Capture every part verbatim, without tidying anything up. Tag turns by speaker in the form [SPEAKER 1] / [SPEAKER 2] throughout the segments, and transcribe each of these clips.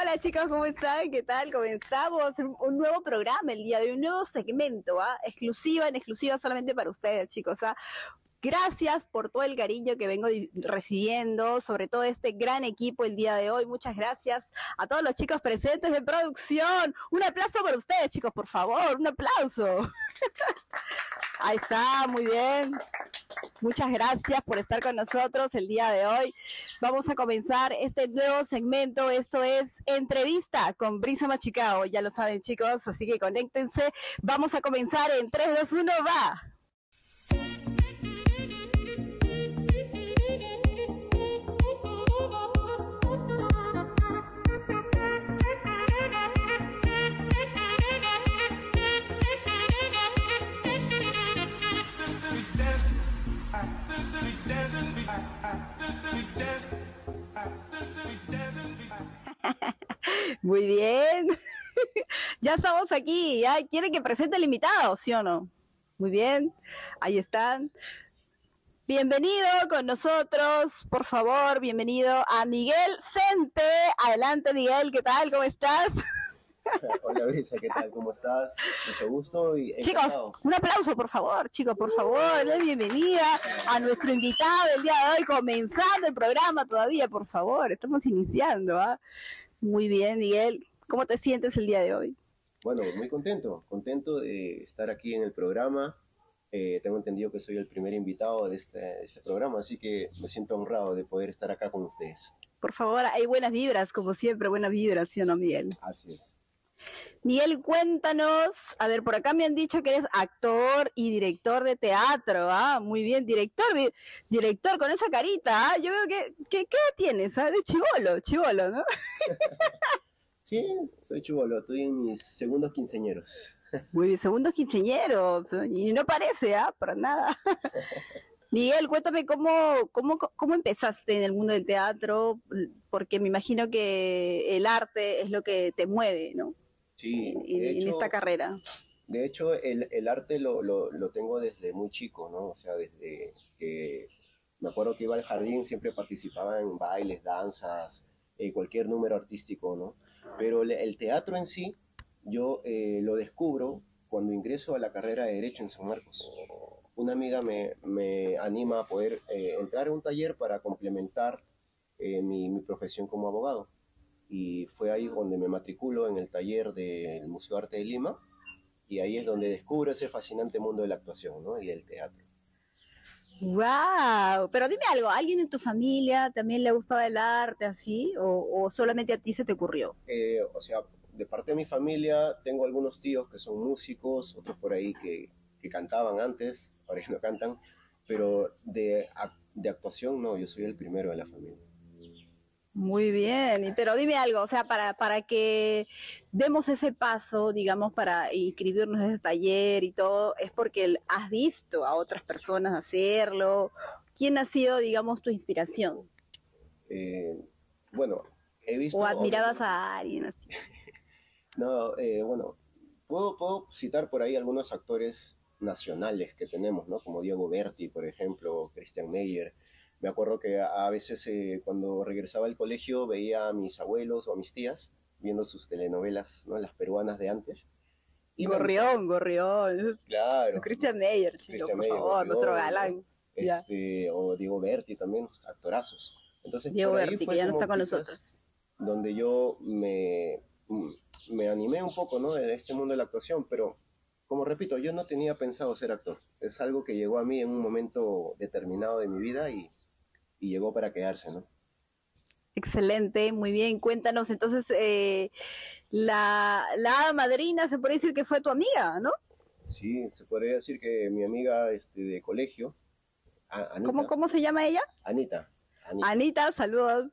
[SPEAKER 1] Hola chicos, ¿cómo están? ¿Qué tal? Comenzamos un, un nuevo programa el día de hoy, un nuevo segmento, ¿ah? Exclusiva, en exclusiva solamente para ustedes, chicos, ¿ah? Gracias por todo el cariño que vengo recibiendo, sobre todo este gran equipo el día de hoy. Muchas gracias a todos los chicos presentes de producción. Un aplauso para ustedes, chicos, por favor, un aplauso. Ahí está, muy bien. Muchas gracias por estar con nosotros el día de hoy. Vamos a comenzar este nuevo segmento. Esto es Entrevista con Brisa Machicao. Ya lo saben, chicos, así que conéctense. Vamos a comenzar en tres, dos, uno, va. Muy bien. Ya estamos aquí. ¿Ya? ¿Quieren que presente el invitado, sí o no? Muy bien. Ahí están. Bienvenido con nosotros, por favor, bienvenido a Miguel Sente. Adelante, Miguel, ¿qué tal? ¿Cómo estás?
[SPEAKER 2] Hola, Brisa, ¿qué tal? ¿Cómo estás? Mucho gusto y encantado.
[SPEAKER 1] Chicos, un aplauso, por favor, chicos, por favor. La bienvenida a nuestro invitado del día de hoy, comenzando el programa todavía, por favor. Estamos iniciando, ¿ah? Muy bien, Miguel. ¿Cómo te sientes el día de hoy?
[SPEAKER 2] Bueno, muy contento, contento de estar aquí en el programa. Eh, tengo entendido que soy el primer invitado de este, de este programa, así que me siento honrado de poder estar acá con ustedes.
[SPEAKER 1] Por favor, hay buenas vibras, como siempre, buenas vibras, ¿sí o no, Miguel?
[SPEAKER 2] Así es.
[SPEAKER 1] Miguel, cuéntanos, a ver, por acá me han dicho que eres actor y director de teatro, ¿ah? Muy bien, director, di director con esa carita, ¿ah? Yo veo que, que ¿qué edad tienes? ¿Ah? De chibolo, chibolo, ¿no?
[SPEAKER 2] Sí, soy chibolo, estoy en mis segundos quinceañeros.
[SPEAKER 1] Muy bien, segundos quinceañeros, y no parece, ¿ah? Para nada. Miguel, cuéntame cómo, cómo, cómo empezaste en el mundo del teatro, porque me imagino que el arte es lo que te mueve, ¿no?
[SPEAKER 2] Sí,
[SPEAKER 1] en,
[SPEAKER 2] de
[SPEAKER 1] en
[SPEAKER 2] hecho,
[SPEAKER 1] esta carrera.
[SPEAKER 2] De hecho, el, el arte lo, lo, lo tengo desde muy chico, ¿no? O sea, desde que me acuerdo que iba al jardín, siempre participaba en bailes, danzas, eh, cualquier número artístico, ¿no? Pero el, el teatro en sí, yo eh, lo descubro cuando ingreso a la carrera de Derecho en San Marcos. Una amiga me, me anima a poder eh, entrar a un taller para complementar eh, mi, mi profesión como abogado. Y fue ahí donde me matriculo en el taller del Museo de Arte de Lima, y ahí es donde descubro ese fascinante mundo de la actuación, ¿no? Y del teatro.
[SPEAKER 1] Wow, pero dime algo, ¿a alguien en tu familia también le gustaba el arte así o, o solamente a ti se te ocurrió?
[SPEAKER 2] Eh, o sea, de parte de mi familia tengo algunos tíos que son músicos, otros por ahí que, que cantaban antes, ahora ya no cantan, pero de, de actuación no, yo soy el primero de la familia.
[SPEAKER 1] Muy bien, pero dime algo, o sea, para, para que demos ese paso, digamos, para inscribirnos en ese taller y todo, es porque has visto a otras personas hacerlo. ¿Quién ha sido, digamos, tu inspiración?
[SPEAKER 2] Eh, bueno, he visto...
[SPEAKER 1] ¿O admirabas a alguien así?
[SPEAKER 2] No, eh, bueno, puedo, puedo citar por ahí algunos actores nacionales que tenemos, ¿no? Como Diego Berti, por ejemplo, Christian Meyer. Me acuerdo que a, a veces eh, cuando regresaba al colegio veía a mis abuelos o a mis tías viendo sus telenovelas, ¿no? Las peruanas de antes.
[SPEAKER 1] Y Gorrión, Gorrión.
[SPEAKER 2] Claro.
[SPEAKER 1] Christian Meyer, chico,
[SPEAKER 2] Christian
[SPEAKER 1] por
[SPEAKER 2] Meyer,
[SPEAKER 1] favor,
[SPEAKER 2] Gorrión,
[SPEAKER 1] nuestro galán.
[SPEAKER 2] ¿no? Este, o Diego Berti también, actorazos. Entonces,
[SPEAKER 1] Diego
[SPEAKER 2] por ahí
[SPEAKER 1] Berti,
[SPEAKER 2] fue
[SPEAKER 1] que ya no
[SPEAKER 2] como
[SPEAKER 1] está con
[SPEAKER 2] quizás
[SPEAKER 1] nosotros.
[SPEAKER 2] donde yo me, me animé un poco, ¿no? En este mundo de la actuación, pero como repito, yo no tenía pensado ser actor. Es algo que llegó a mí en un momento determinado de mi vida y, y llegó para quedarse, ¿no?
[SPEAKER 1] Excelente, muy bien. Cuéntanos, entonces, eh, la, la hada madrina se puede decir que fue tu amiga, ¿no?
[SPEAKER 2] Sí, se podría decir que mi amiga este, de colegio, a, Anita.
[SPEAKER 1] ¿Cómo, ¿Cómo se llama ella?
[SPEAKER 2] Anita.
[SPEAKER 1] Anita, Anita saludos.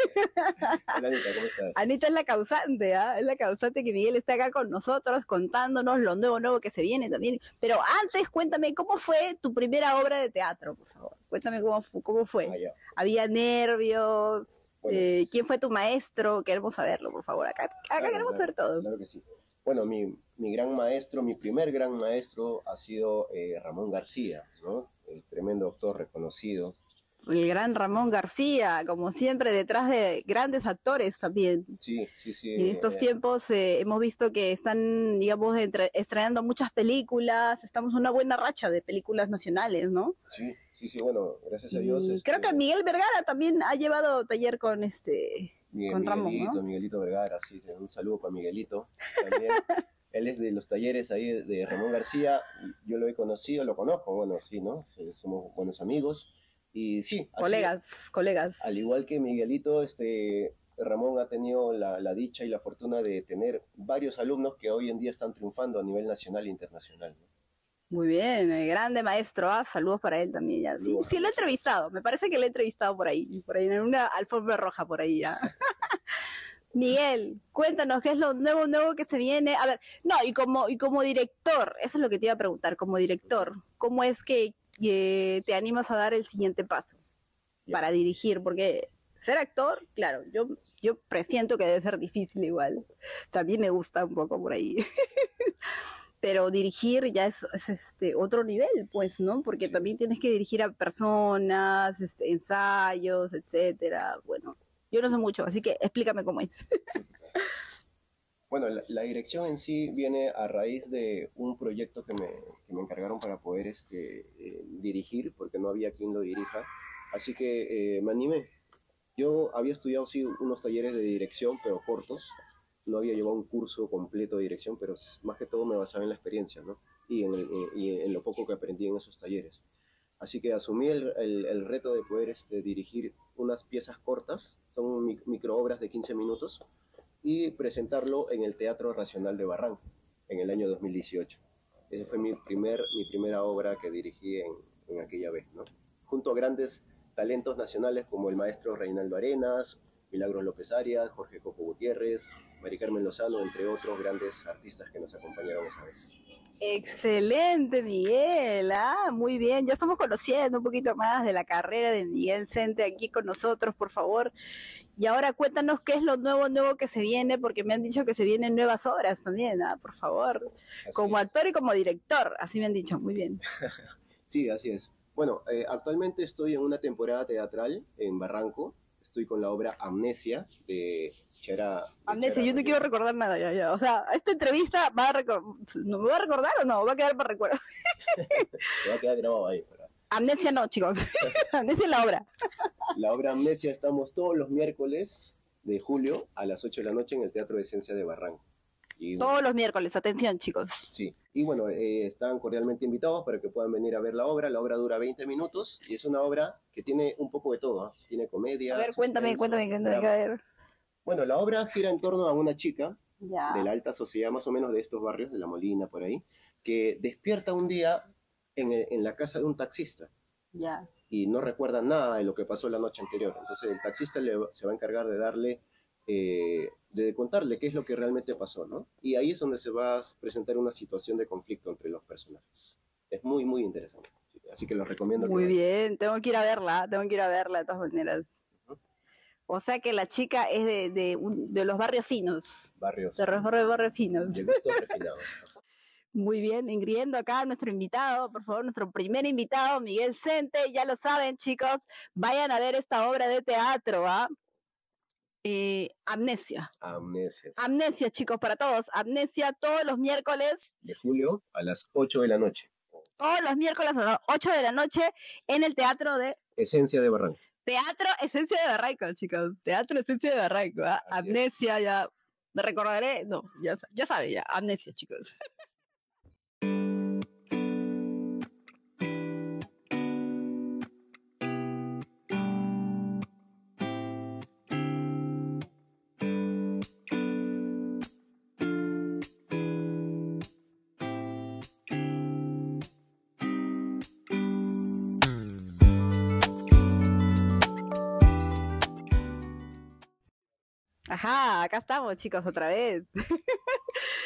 [SPEAKER 2] Hola, Anita, ¿cómo estás?
[SPEAKER 1] Anita es la causante, ¿eh? Es la causante que Miguel está acá con nosotros contándonos lo nuevo, nuevo que se viene también. Pero antes, cuéntame, ¿cómo fue tu primera obra de teatro, por favor? Cuéntame cómo, cómo fue. Ah, ¿había nervios? Bueno, eh, ¿quién fue tu maestro? Queremos saberlo, por favor. Acá, acá claro, queremos
[SPEAKER 2] claro,
[SPEAKER 1] saber todo.
[SPEAKER 2] Claro que sí. Bueno, mi, mi gran maestro, mi primer gran maestro ha sido eh, Ramón García, ¿no? El tremendo actor reconocido.
[SPEAKER 1] el gran Ramón García, como siempre, detrás de grandes actores también.
[SPEAKER 2] Sí, sí, sí.
[SPEAKER 1] En estos
[SPEAKER 2] eh,
[SPEAKER 1] tiempos eh, hemos visto que están, digamos, entre, estrenando muchas películas, estamos en una buena racha de películas nacionales, ¿no?
[SPEAKER 2] Sí, sí, sí, bueno, gracias a Dios.
[SPEAKER 1] Y
[SPEAKER 2] Este,
[SPEAKER 1] creo que Miguel Vergara también ha llevado taller con este,
[SPEAKER 2] Miguel,
[SPEAKER 1] con Ramón,
[SPEAKER 2] Miguelito,
[SPEAKER 1] ¿no?
[SPEAKER 2] Miguelito Vergara, sí, un saludo para Miguelito también. Él es de los talleres ahí de, de Ramón García, yo lo he conocido, lo conozco, bueno, sí, ¿no? Sí, somos buenos amigos. Y sí, así,
[SPEAKER 1] Colegas, colegas.
[SPEAKER 2] al igual que Miguelito, este, Ramón ha tenido la, la dicha y la fortuna de tener varios alumnos que hoy en día están triunfando a nivel nacional e internacional, ¿no?
[SPEAKER 1] Muy bien, el grande maestro, ah, saludos para él también ya. Sí,
[SPEAKER 2] Saludos,
[SPEAKER 1] sí lo he entrevistado, me parece que lo he entrevistado por ahí, por ahí en una alfombra roja por ahí ya. Miguel, cuéntanos qué es lo nuevo, nuevo que se viene. A ver, no, y como, y como director, eso es lo que te iba a preguntar, como director, ¿cómo es que, que te animas a dar el siguiente paso
[SPEAKER 2] Ya.
[SPEAKER 1] para dirigir? Porque ser actor, claro, yo, yo presiento que debe ser difícil igual. También me gusta un poco por ahí. Pero dirigir ya es, es este otro nivel, pues, ¿no? Porque
[SPEAKER 2] Sí.
[SPEAKER 1] también tienes que dirigir a personas, este, ensayos, etcétera. Bueno, yo no sé mucho, así que explícame cómo es.
[SPEAKER 2] Bueno, la, la dirección en sí viene a raíz de un proyecto que me, que me encargaron para poder este, eh, dirigir, porque no había quien lo dirija. Así que eh, me animé. Yo había estudiado, sí, unos talleres de dirección, pero cortos. No había llevado un curso completo de dirección, pero más que todo me basaba en la experiencia, ¿no? Y en, el, y en lo poco que aprendí en esos talleres. Así que asumí el, el, el reto de poder este, dirigir unas piezas cortas, son micro obras de quince minutos, y presentarlo en el Teatro Racional de Barranco en el año dos mil dieciocho. Esa fue mi, primer, mi primera obra que dirigí en, en aquella vez, ¿no? Junto a grandes talentos nacionales como el maestro Reinaldo Arenas, Milagros López Arias, Jorge Coco Gutiérrez, Mari Carmen Lozano, entre otros grandes artistas que nos acompañaron esa vez.
[SPEAKER 1] Excelente, Miguel. Ah, muy bien. Ya estamos conociendo un poquito más de la carrera de Miguel Sente aquí con nosotros, por favor. Y ahora cuéntanos qué es lo nuevo, nuevo que se viene, porque me han dicho que se vienen nuevas obras también, ¿ah? Por favor.
[SPEAKER 2] Así
[SPEAKER 1] como
[SPEAKER 2] es.
[SPEAKER 1] actor y como director, así me han dicho. Muy bien.
[SPEAKER 2] Sí, así es. Bueno, eh, actualmente estoy en una temporada teatral en Barranco. Estoy con la obra Amnesia de Chara. de
[SPEAKER 1] Amnesia,
[SPEAKER 2] Chara
[SPEAKER 1] yo no
[SPEAKER 2] Rodríguez.
[SPEAKER 1] quiero recordar nada ya, ya. O sea, esta entrevista va a recordar, ¿no me va a recordar o no? Va a quedar para recuerdo.
[SPEAKER 2] Te va a quedar grabado ahí. ¿Verdad?
[SPEAKER 1] Amnesia no, chicos. Amnesia es la obra.
[SPEAKER 2] La obra Amnesia estamos todos los miércoles de julio a las ocho de la noche en el Teatro de Esencia de Barranco. Y,
[SPEAKER 1] Todos los miércoles, atención, chicos.
[SPEAKER 2] Sí, y bueno, eh, están cordialmente invitados para que puedan venir a ver la obra. La obra dura veinte minutos y es una obra que tiene un poco de todo, ¿eh? Tiene comedia.
[SPEAKER 1] A ver, cuéntame,
[SPEAKER 2] suspenso,
[SPEAKER 1] cuéntame, cuéntame, a
[SPEAKER 2] drama.
[SPEAKER 1] ver.
[SPEAKER 2] Bueno, la obra gira en torno a una chica
[SPEAKER 1] Ya.
[SPEAKER 2] de la alta sociedad, más o menos de estos barrios, de La Molina, por ahí, que despierta un día en, el- en la casa de un taxista
[SPEAKER 1] Ya.
[SPEAKER 2] y no recuerda nada de lo que pasó la noche anterior. Entonces el taxista le, se va a encargar de darle, eh, de contarle qué es lo que realmente pasó, ¿no? Y ahí es donde se va a presentar una situación de conflicto entre los personajes. Es muy, muy interesante. Sí, así que los recomiendo.
[SPEAKER 1] Muy
[SPEAKER 2] que vayan.
[SPEAKER 1] bien, tengo que ir a verla, tengo que ir a verla de todas maneras.
[SPEAKER 2] Ujú.
[SPEAKER 1] O sea que la chica es de, de, un- de los barrios finos,
[SPEAKER 2] Barrios.
[SPEAKER 1] de los barrios, barrios finos.
[SPEAKER 2] De gustos refinados.
[SPEAKER 1] Muy bien, ingriendo acá a nuestro invitado, por favor, nuestro primer invitado, Miguel Sente, ya lo saben, chicos, vayan a ver esta obra de teatro, ¿ah? Eh, Amnesia.
[SPEAKER 2] Amnesia.
[SPEAKER 1] Amnesia, chicos, para todos. Amnesia todos los miércoles,
[SPEAKER 2] De julio a las ocho de la noche.
[SPEAKER 1] todos los miércoles a las ocho de la noche en el teatro de
[SPEAKER 2] Esencia de Barranco.
[SPEAKER 1] Teatro Esencia de Barranco, chicos. Teatro Esencia de Barranco. ¿Ah?
[SPEAKER 2] Así es.
[SPEAKER 1] Amnesia, ya. Me recordaré. No, ya, ya sabe, ya. Amnesia, chicos. Ajá, acá estamos, chicos, otra vez.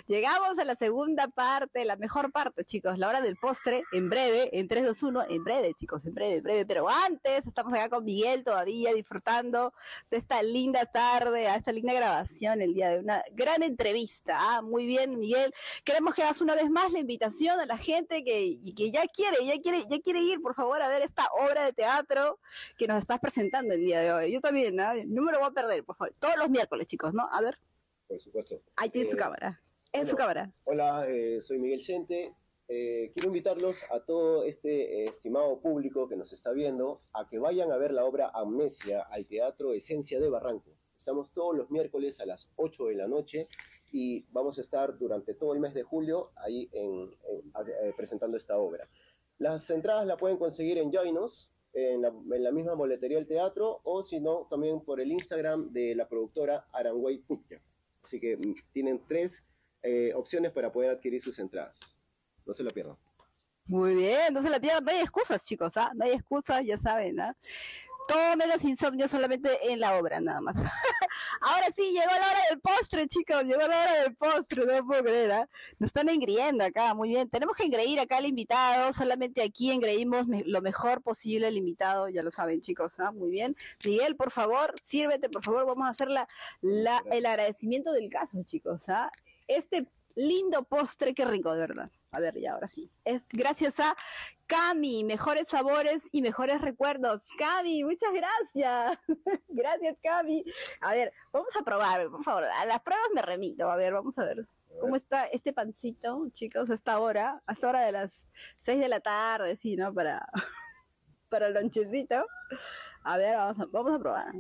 [SPEAKER 1] Llegamos a la segunda parte, la mejor parte, chicos, la hora del postre, en breve, en tres, dos, uno, en breve, chicos, en breve, en breve, pero antes estamos acá con Miguel todavía disfrutando de esta linda tarde, a esta linda grabación el día de una gran entrevista. Ah, muy bien, Miguel, queremos que hagas una vez más la invitación a la gente que, que ya quiere, ya quiere, ya quiere ir, por favor, a ver esta obra de teatro que nos estás presentando el día de hoy. Yo también, ¿no? No me lo voy a perder, por favor, todos los miércoles, chicos, ¿no? A ver.
[SPEAKER 2] Por supuesto.
[SPEAKER 1] Ahí tiene eh, su cámara. Es bueno, su cámara.
[SPEAKER 2] Hola, eh, soy Miguel Sente. Eh, quiero invitarlos a todo este eh, estimado público que nos está viendo a que vayan a ver la obra Amnesia al Teatro Esencia de Barranco. Estamos todos los miércoles a las ocho de la noche y vamos a estar durante todo el mes de julio ahí en, en, eh, presentando esta obra. Las entradas la pueden conseguir en Joinos, en la, en la misma boletería del teatro, o si no, también por el Instagram de la productora Aranguay Putya. Así que tienen tres eh, opciones para poder adquirir sus entradas. No se lo pierdan.
[SPEAKER 1] Muy bien, no se la pierdan, no hay excusas, chicos, ¿ah? No hay excusas, ya saben, ¿ah? Todo menos insomnio solamente en la obra, nada más. Ahora sí, llegó la hora del postre, chicos, llegó la hora del postre, no puedo creer, ¿ah? Nos están engreíendo acá, muy bien. Tenemos que engreír acá al invitado, solamente aquí engreímos me lo mejor posible al invitado, ya lo saben, chicos, ¿ah? Muy bien. Miguel, por favor, sírvete, por favor, vamos a hacer la, la, el agradecimiento del caso, chicos, ¿ah? Este lindo postre, qué rico, de verdad. A ver, ya, ahora sí. Es gracias a Cami, mejores sabores y mejores recuerdos. Cami, muchas gracias. Gracias, Cami. A ver, vamos a probar, por favor. A las pruebas me remito. A ver, vamos a ver cómo está este pancito, chicos, a esta hora, a esta hora de las seis de la tarde, sí, ¿no? Para, para el lonchecito. A ver, vamos a, vamos a probar.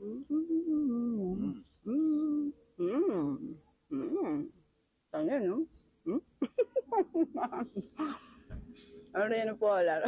[SPEAKER 1] Mm, mm, mm, mm. También, ¿no? ¿Mm? Ahora ya no puedo hablar.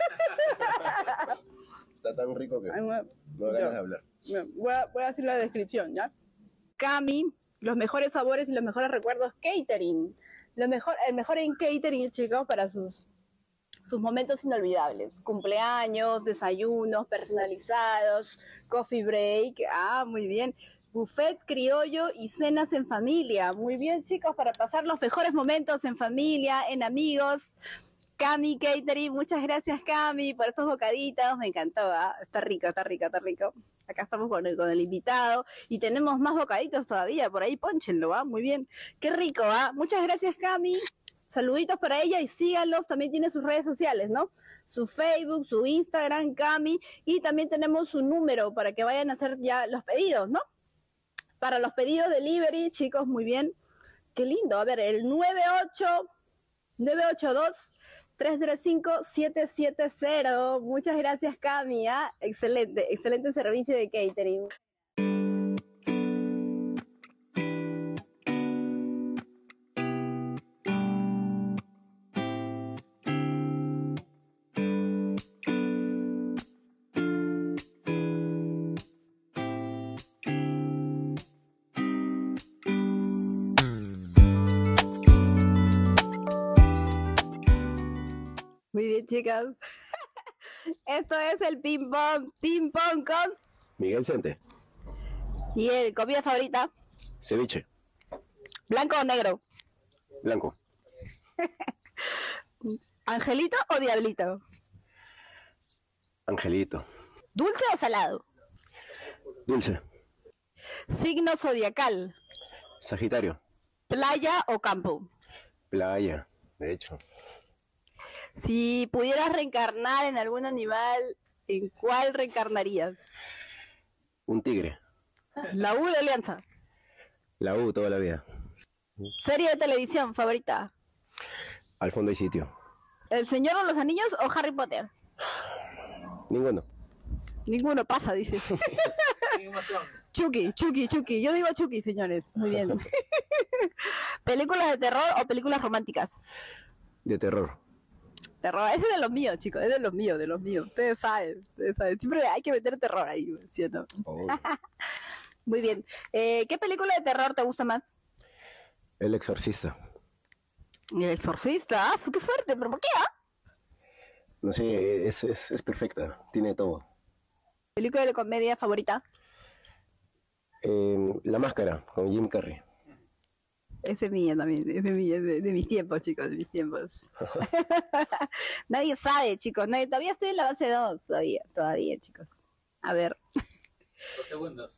[SPEAKER 2] Está tan rico que
[SPEAKER 1] Ay, me...
[SPEAKER 2] no da ganas de hablar.
[SPEAKER 1] Voy a, voy a hacer la descripción, ¿ya? Cami, los mejores sabores y los mejores recuerdos catering. Lo mejor, el mejor en catering, chicos, para sus, sus momentos inolvidables. Cumpleaños, desayunos personalizados, coffee break. Ah, muy bien. Buffet criollo y cenas en familia. Muy bien, chicos, para pasar los mejores momentos en familia, en amigos. Cami Catering, muchas gracias, Cami, por estos bocaditos. Me encantó, ¿eh? Está rico, está rico, está rico. Acá estamos con el, con el invitado y tenemos más bocaditos todavía. Por ahí pónchenlo, ¿ah? ¿eh? Muy bien. Qué rico, ¿ah? ¿eh? Muchas gracias, Cami. Saluditos para ella y síganlos. También tiene sus redes sociales, ¿no? Su Facebook, su Instagram, Cami. Y también tenemos su número para que vayan a hacer ya los pedidos, ¿no? Para los pedidos delivery, chicos, muy bien. Qué lindo. A ver, el nueve ocho dos, tres cero cinco, siete siete cero. Muchas gracias, Cami. ¿eh? Excelente, excelente servicio de catering. Muy bien, chicas. Esto es el ping pong, ping pong con
[SPEAKER 2] Miguel Sente.
[SPEAKER 1] ¿Y el comida favorita?
[SPEAKER 2] Ceviche.
[SPEAKER 1] ¿Blanco o negro?
[SPEAKER 2] Blanco.
[SPEAKER 1] ¿Angelito o diablito?
[SPEAKER 2] Angelito.
[SPEAKER 1] ¿Dulce o salado?
[SPEAKER 2] Dulce.
[SPEAKER 1] ¿Signo zodiacal?
[SPEAKER 2] Sagitario.
[SPEAKER 1] ¿Playa o campo?
[SPEAKER 2] Playa, de hecho.
[SPEAKER 1] Si pudieras reencarnar en algún animal, ¿en cuál reencarnarías?
[SPEAKER 2] Un tigre.
[SPEAKER 1] ¿La U de Alianza?
[SPEAKER 2] La U toda la vida.
[SPEAKER 1] ¿Serie de televisión favorita?
[SPEAKER 2] Al fondo hay sitio.
[SPEAKER 1] ¿El Señor de los Anillos o Harry Potter?
[SPEAKER 2] Ninguno.
[SPEAKER 1] Ninguno pasa, dice. Chucky, Chucky, Chucky. Yo digo Chucky, señores. Muy bien. ¿Películas de terror o películas románticas?
[SPEAKER 2] De terror.
[SPEAKER 1] Terror, ese es de los míos, chicos, es de los míos, de los míos. Ustedes saben, ustedes saben. Siempre hay que meter terror ahí, ¿sí o no? Oh. Muy bien. Eh, ¿Qué película de terror te gusta más?
[SPEAKER 2] El Exorcista.
[SPEAKER 1] El Exorcista, ah, qué fuerte, pero ¿por qué? Ah?
[SPEAKER 2] No sé, es, es, es perfecta, tiene todo.
[SPEAKER 1] ¿Película de comedia favorita?
[SPEAKER 2] Eh, La Máscara, con Jim Carrey.
[SPEAKER 1] Ese es mío también, ese es mío, de, de mis tiempos, chicos, de mis tiempos. Nadie sabe, chicos, nadie, todavía estoy en la base dos, todavía, todavía, chicos. A ver.
[SPEAKER 3] Dos segundos.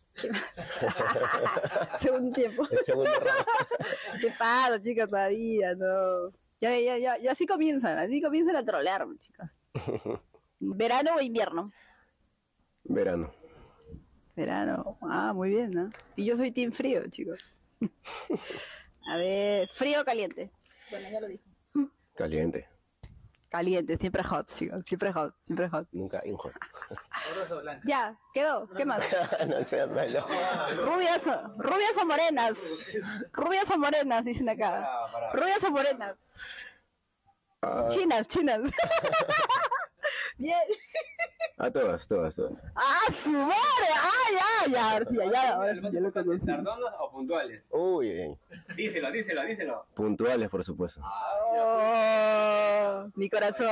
[SPEAKER 1] Segundo tiempo.
[SPEAKER 2] El segundo round.
[SPEAKER 1] ¿Qué pasa, chicos, todavía? No. Ya, ya, ya, ya, así comienzan, así comienzan a trolearme, chicos. ¿Verano o invierno?
[SPEAKER 2] Verano.
[SPEAKER 1] Verano. Ah, muy bien, ¿no? Y yo soy team frío, chicos. A ver, ¿frío o caliente?
[SPEAKER 4] Bueno, ya lo dijo.
[SPEAKER 2] Caliente.
[SPEAKER 1] Caliente, siempre hot, chicos, siempre hot, siempre hot.
[SPEAKER 2] Nunca injo.
[SPEAKER 3] Rosa o blanca.
[SPEAKER 1] Ya, quedó, ¿qué más?
[SPEAKER 2] No seas malo.
[SPEAKER 1] Rubias o, rubias o morenas. Rubias o morenas, dicen acá.
[SPEAKER 3] Pará, pará.
[SPEAKER 1] Rubias o morenas.
[SPEAKER 2] Ah,
[SPEAKER 1] Chinas, chinas. Bien.
[SPEAKER 2] a todas, todas, todas.
[SPEAKER 1] ¡Ah, su madre! ¡Ah, ya, ya! Sí, ya, ya, ahora sí, ya lo conocí.
[SPEAKER 3] ¿Tardonos o puntuales?
[SPEAKER 2] Uy, bien.
[SPEAKER 3] Díselo, díselo, díselo.
[SPEAKER 2] Puntuales, por supuesto.
[SPEAKER 1] Oh, mi corazón.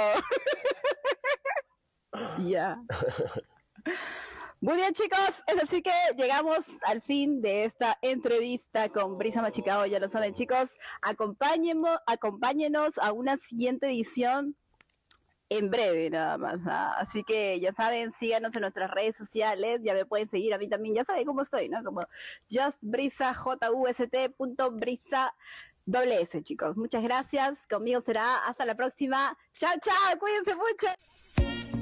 [SPEAKER 1] Ya. Muy bien, chicos, es así que llegamos al fin de esta entrevista con Brisa Machicao. Ya lo saben, chicos, acompáñenos, acompáñenos a una siguiente edición en breve nada más, ¿ah? Así que ya saben, síganos en nuestras redes sociales, ya me pueden seguir a mí también, ya saben cómo estoy, ¿no? Como justbrisa, J U S T punto brisa doble S, chicos. Muchas gracias, conmigo será hasta la próxima. Chao, chao, cuídense mucho.